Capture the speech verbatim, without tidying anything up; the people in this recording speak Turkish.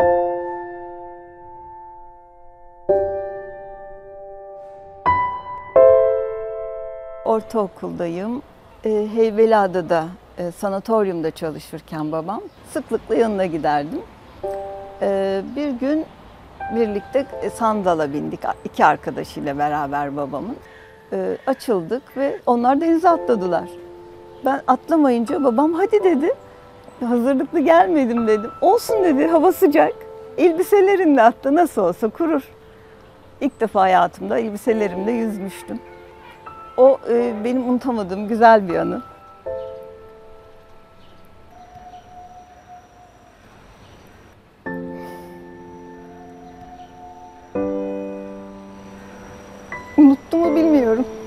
Ortaokuldayım. E, Heybeliada'da e, sanatoryumda çalışırken babam sıklıkla yanına giderdim. E, bir gün birlikte sandala bindik iki arkadaşıyla beraber babamın. E, açıldık ve onlar denize atladılar. Ben atlamayınca babam hadi dedi. Hazırlıklı gelmedim dedim. Olsun dedi, hava sıcak. Elbiselerimle atla, nasıl olsa kurur. İlk defa hayatımda elbiselerimle yüzmüştüm. O e, benim unutamadığım güzel bir anı. Unuttum mu bilmiyorum.